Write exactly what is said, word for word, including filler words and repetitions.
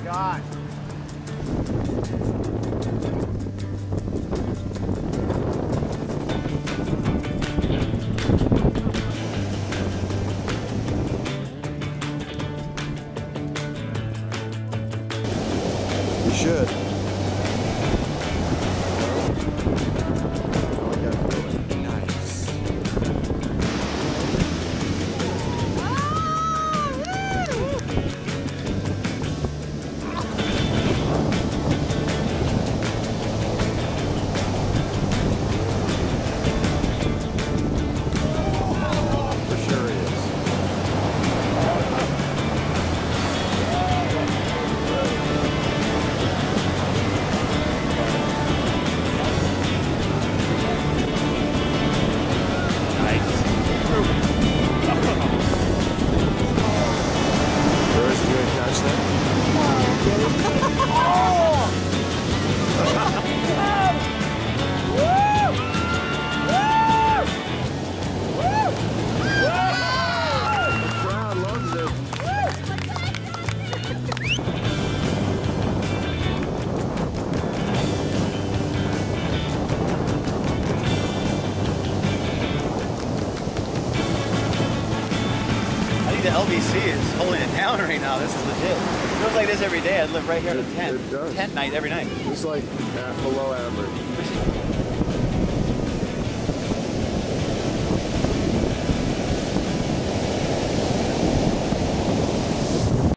God. You should. The L B C is holding it down right now. This is legit. It feels like this every day. I'd live right here at a tent. It does. Tent night every night. It's like at below average.